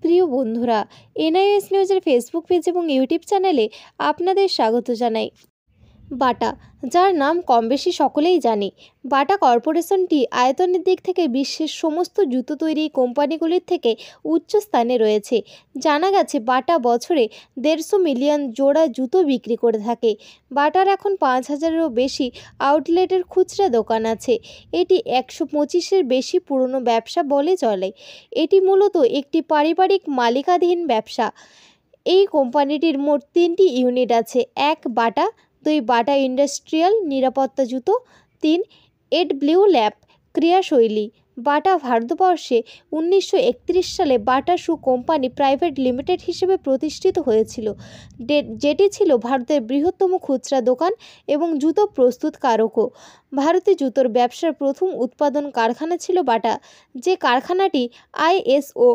প্রিয় বন্ধুরা, এনআইএস নিউজের ফেসবুক পেজ এবং ইউটিউব চ্যানেলে আপনাদের স্বাগত জানাই। বাটা, যার নাম কম বেশি সকলেই জানে। বাটা কর্পোরেশনটি আয়তনের দিক থেকে বিশ্বের সমস্ত জুতো তৈরি কোম্পানিগুলির থেকে উচ্চ স্থানে রয়েছে। জানা গেছে বাটা বছরে 150 মিলিয়ন জোড়া জুতো বিক্রি করে থাকে। বাটার এখন 5000-এরও বেশি আউটলেটের খুচরা দোকান আছে। এটি 125-এর বেশি পুরনো ব্যবসা বলে চলে। এটি মূলত একটি পারিবারিক মালিকানাধীন ব্যবসা। এই কোম্পানিটির মোট 3টি ইউনিট আছে। 1 বাটা, 2 বাটা ইন্ডাস্ট্রিয়াল নিরাপত্তা জুতো, 3 এড ব্লু ল্যাব ক্রিয়াশৈলী। বাটা ভারতবর্ষে 1931 সালে Bata shoe company private limited হিসেবে প্রতিষ্ঠিত হয়েছিল, যেটি ছিল ভারতের বৃহত্তম খুচরা দোকান এবং জুতো প্রস্তুতকারকও। ভারতে জুতোর ব্যবসার প্রথম উৎপাদন কারখানা ছিল বাটা, যে কারখানাটি ISO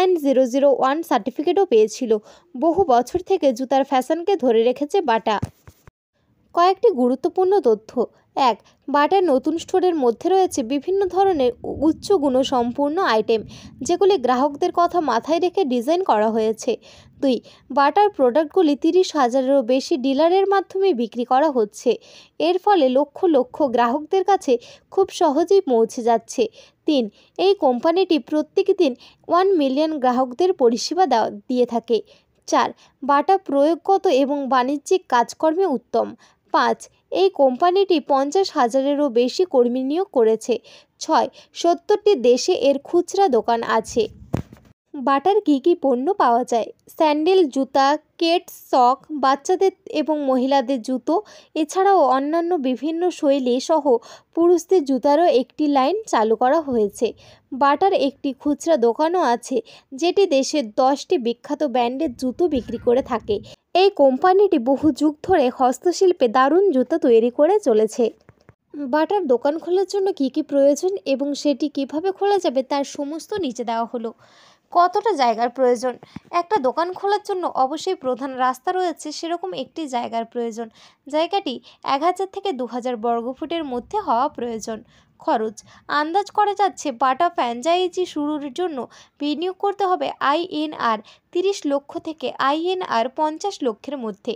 9001 সার্টিফিকেটও পেয়েছিল। বহু বছর থেকে জুতার ফ্যাশনকে ধরে রেখেছে বাটা। কয়েকটি গুরুত্বপূর্ণ তথ্য। 1. বাটার নতুন স্টোরের মধ্যে রয়েছে বিভিন্ন ধরনের উচ্চ গুণসম্পন্ন আইটেম, যেগুলি গ্রাহকদের কথা মাথায় রেখে ডিজাইন করা হয়েছে। 2. বাটার প্রোডাক্টগুলি 30,000-এরও বেশি ডিলারের মাধ্যমে বিক্রি করা হচ্ছে। এর ফলে লক্ষ লক্ষ গ্রাহকদের কাছে খুব সহজেই পৌঁছে যাচ্ছে। 3. এই কোম্পানিটি প্রত্যেক দিন 1 মিলিয়ন গ্রাহকদের পরিষেবা দিয়ে থাকে। 4. বাটা প্রয়োগগত এবং বাণিজ্যিক কাজকর্মে উত্তম। 5. এই কোম্পানিটি 50,000-এরও বেশি কর্মী নিয়োগ করেছে। 6. 70টি দেশে এর খুচরা দোকান আছে। বাটার কী কী পণ্য পাওয়া যায়? স্যান্ডেল, জুতা, কেটস, সক, বাচ্চাদের এবং মহিলাদের জুতো, এছাড়াও অন্যান্য বিভিন্ন শৈলী সহ পুরুষদের জুতারও একটি লাইন চালু করা হয়েছে। বাটার একটি খুচরা দোকানও আছে, যেটি দেশের 10টি বিখ্যাত ব্র্যান্ডের জুতো বিক্রি করে থাকে। এই কোম্পানিটি বহু যুগ ধরে হস্তশিল্পে দারুণ জুতো তৈরি করে চলেছে। বাটার দোকান খোলার জন্য কী কী প্রয়োজন এবং সেটি কিভাবে খোলা যাবে তার সমস্ত নিচে দেওয়া হলো। কতটা জায়গার প্রয়োজন? একটা দোকান খোলার জন্য অবশ্যই প্রধান রাস্তা রয়েছে সেরকম একটি জায়গার প্রয়োজন। জায়গাটি 1000 থেকে 2000 বর্গফুটের মধ্যে হওয়া প্রয়োজন। খরচ আন্দাজ করা যাচ্ছে বাটা ফ্র্যাঞ্চাইজি শুরুর জন্য বিনিয়োগ করতে হবে INR 30 লক্ষ থেকে INR 50 লক্ষের মধ্যে।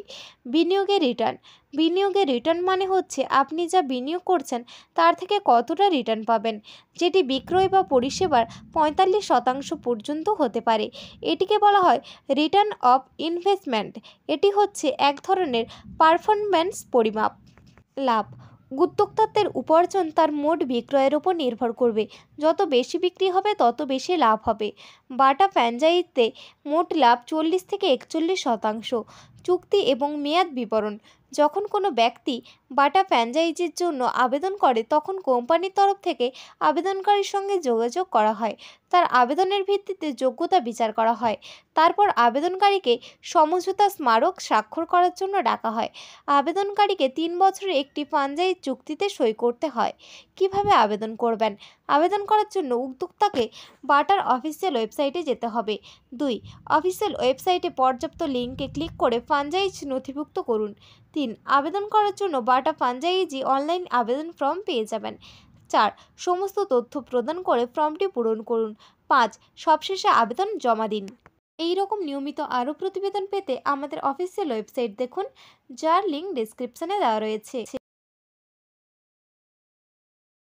বিনিয়োগের রিটার্ন মানে হচ্ছে আপনি যা বিনিয়োগ করছেন তার থেকে কতটা রিটার্ন পাবেন, যেটি বিক্রয় বা পরিষেবার 45% পর্যন্ত হতে পারে। এটিকে বলা হয় রিটার্ন অফ ইনভেস্টমেন্ট। এটি হচ্ছে এক ধরনের পারফরম্যান্স পরিমাপ। লাভ উদ্যোক্তাদের উপার্জন তার মোট বিক্রয়ের উপর নির্ভর করবে। যত বেশি বিক্রি হবে তত বেশি লাভ হবে। বাটা ফ্র্যাঞ্চাইজিতে মোট লাভ 40 থেকে 41%। চুক্তি এবং মেয়াদ বিবরণ। যখন কোনো ব্যক্তি বাটা ফ্র্যাঞ্চাইজির জন্য আবেদন করে তখন কোম্পানির তরফ থেকে আবেদনকারীর সঙ্গে যোগাযোগ করা হয়। তার আবেদনের ভিত্তিতে যোগ্যতা বিচার করা হয়। তারপর আবেদনকারীকে সমঝোতা স্মারক স্বাক্ষর করার জন্য ডাকা হয়। আবেদনকারীকে 3 বছরের একটি ফ্র্যাঞ্চাইজি চুক্তিতে সই করতে হয়। কিভাবে আবেদন করবেন? আবেদন করার জন্য উদ্যোক্তাকে বাটার অফিসিয়াল ওয়েবসাইটে যেতে হবে। 2. অফিসিয়াল ওয়েবসাইটে পর্যাপ্ত লিঙ্কে ক্লিক করে ফ্র্যাঞ্চাইজি নথিভুক্ত করুন। 3. আবেদন করার জন্য বাটা ফ্র্যাঞ্চাইজি অনলাইন আবেদন ফর্ম পেয়ে যাবেন। 4. সমস্ত তথ্য প্রদান করে ফর্মটি পূরণ করুন। 5. সবশেষে আবেদন জমা দিন। এই রকম নিয়মিত আরও প্রতিবেদন পেতে আমাদের অফিসিয়াল ওয়েবসাইট দেখুন, যার লিঙ্ক ডেসক্রিপশনে দেওয়া রয়েছে।